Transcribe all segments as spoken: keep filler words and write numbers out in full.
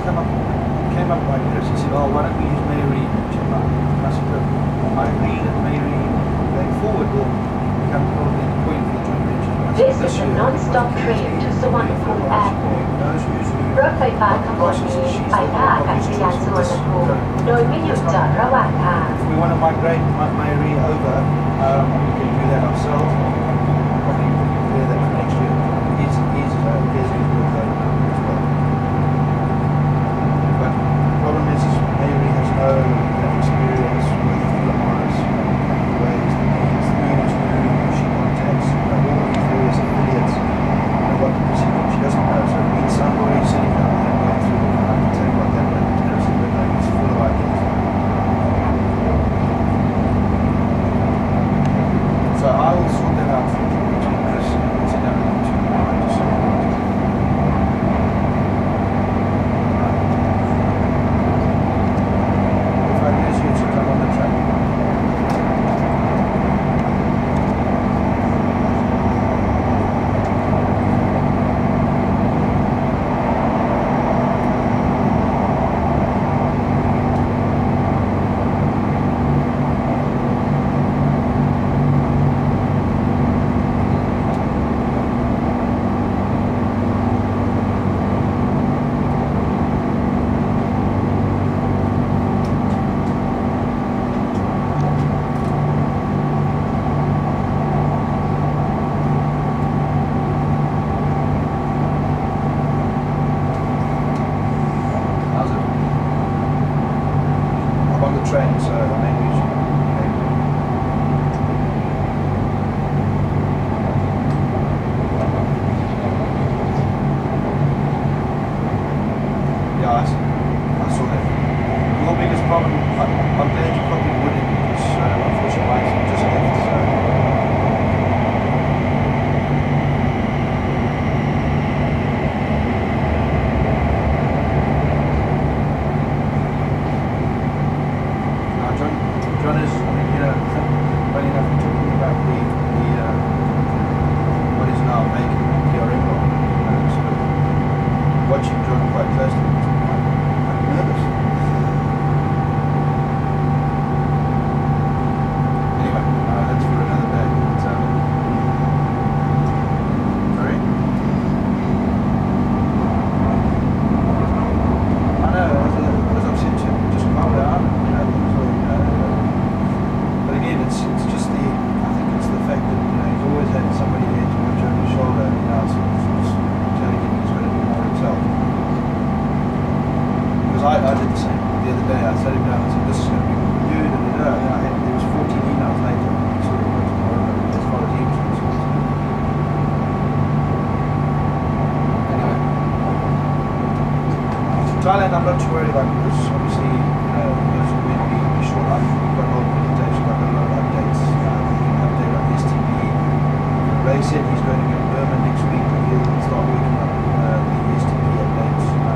come up, came up like this. He said, "Oh, why don't we use Mary and Gemma?" And I said, "Look, I agree that Mary going forward will become probably the point for the joint venture." This is a non-stop train to Suvarnabhumi Airport. รถไฟฟ้าขบวนนี้ไปท่าอากาศยานสุวรรณภูมิโดยไม่หยุดจอดระหว่างทาง If we want to migrate Mary over, um, we can do that ourselves. Probably prepare that for next year. He's, he's, uh, he's going to do that as well. But the problem is, is Mary has no experience with the Morris ways, the means, the means, she contacts, you know, all these various affiliates, you know, what the procedure, she doesn't know. So it means somebody sitting down there and going through, and I can tell you what that comparison look like, it's full of ideas. So I will sort that out for you, between Chris and sit down and two tomorrow to sort it out. If I lose you, it's because I'm on the track. Train, so I mean, we should, yeah, I, I saw that. Your biggest problem, I, I'm glad you probably wouldn't, because uh, unfortunately I just left, so. John is, you know, funny enough, we're talking about the, the uh, what is now making P R M role. You know, sort of watching John quite closely, I'm, I'm nervous. Anyway, uh, that's for another day. But, um, sorry? I know, as, a, as I've said to him, just calm down, you know, so, you know, but again, it's it's just the, I think it's the fact that, you know, he's always had somebody there to watch over his shoulder, and now it's, it's telling him he's got to do more himself. Because I, I did the same. The other day I sat him down and said, this is going to be what we do, da, da, da. And I had, there was fourteen emails later, he sort of got to know as far as he was concerned. Anyway. So Thailand I'm not too worried about, because obviously, you know, those are going to be short. I've got a lot of presentation, I've got a lot of updates. Uh, an update on S T B. Ray said he's going to go to Burma next week, and he'll start working on uh, the S T B updates. Uh,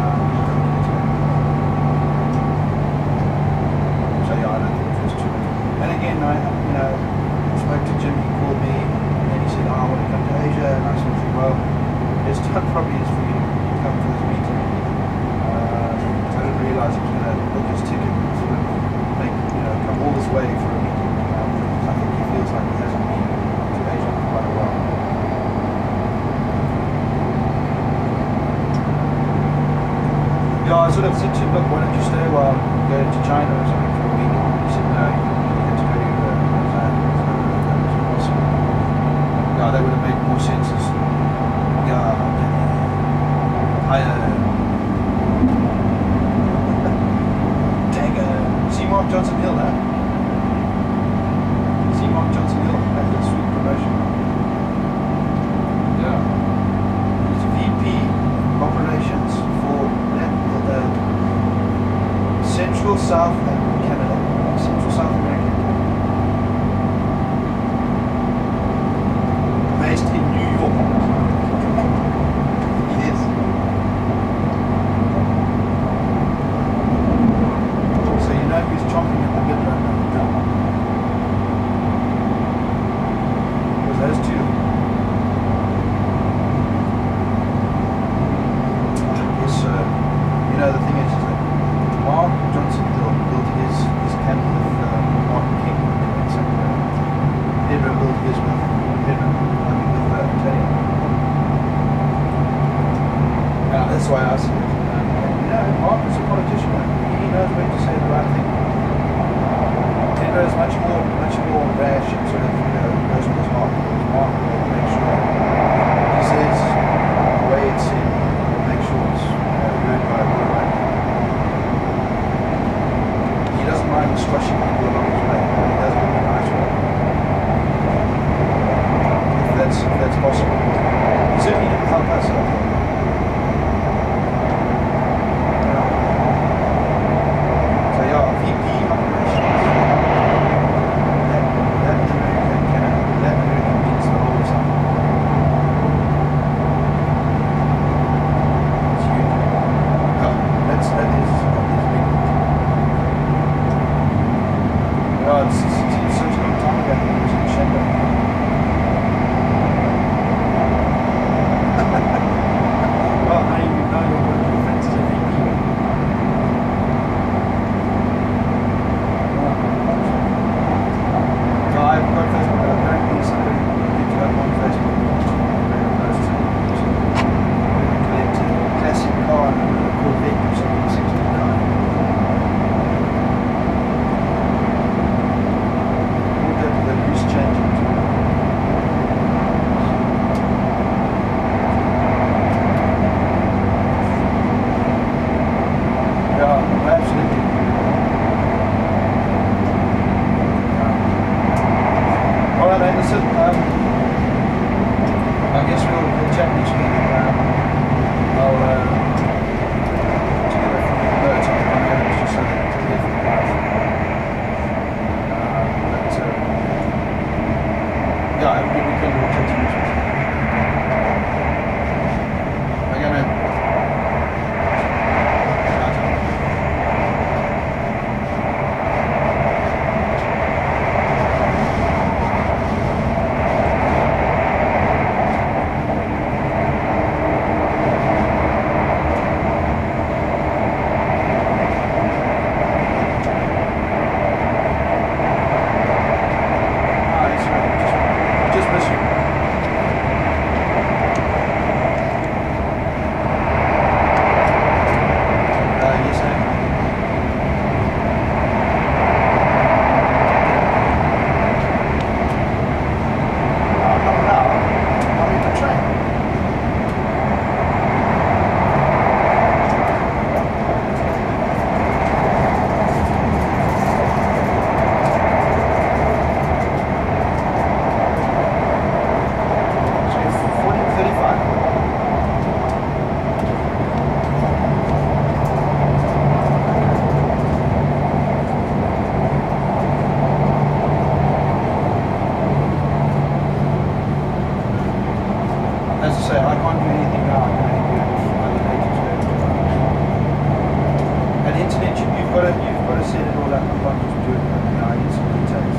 so yeah, I don't think there's too much. And again, I, you know, spoke to Jim, he called me, and then he said, oh, I want to come to Asia, and I said, well, it's time probably is for you to come to this meeting. Uh, I didn't realise he was going to book his ticket and sort of make, you know, come all this way for a meeting. Um, I think he feels like he hasn't been to Asia for quite a while. Yeah, I sort of said to him, look, why don't you stay a while and go to China or something for a week? He said, no, you had to go to uh, Lausanne. So that was impossible. Yeah, that would have made more sense as, yeah, I, uh, see Mark Johnson Hill now. See Mark Johnson Hill, that's a sweet promotion. Yeah. He's V P operations for uh, Central South Canada, Central South America. Based in New York. He is. So you know who's chomping at the bit right now? Was those two? I guess, uh, you know know, the thing is, is that Mark Johnson built, built his, his camp with uh, Martin King in Singapore. Pedro built his with Pedro, I mean with uh, Tony. Yeah, that's why I see it. Um, and, you know, Mark is a politician. He knows when to say the right thing. Pedro is much more, much more rash and sort of, you know, goes with his heart. Mark will make sure he says the way it's said. He'll make sure it's, you know, heard by the right. He doesn't mind squashing people along his way, but he does it in a nice way. If that's, if that's possible. He certainly didn't help us out. So yeah, V P operations. That, that American Canada, that American means the whole of South Africa. It's huge. Yeah, that's, that is, that is big. Yeah, it's, it's, it's such a long time ago when it was in Shandong. Well, now you know you're one of your friends as a V P. No, I've got Facebook, but apparently somebody picked it up on Facebook. Very close to collect a classic car and a Corvette or something, sixteen car. All the, the loose changing. Yeah, absolutely. All right, mate, listen, um, I guess we'll, we'll chat next week. Um, I'll uh, together from the birds on my notes just so that to hear from the wife. Uh, but, uh, yeah, we, we can we'll chat next week. Okay, man. As I say, I can't do anything now. I can only do it either later today or tomorrow. And internet, you, you've got to you've got to set it all up. You can't just do it. You know, I need some details.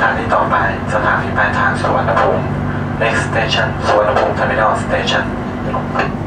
านีต่อไปสถานีปลายทางสุวรรณภูมิ next station สุวรรณภูมิ terminal station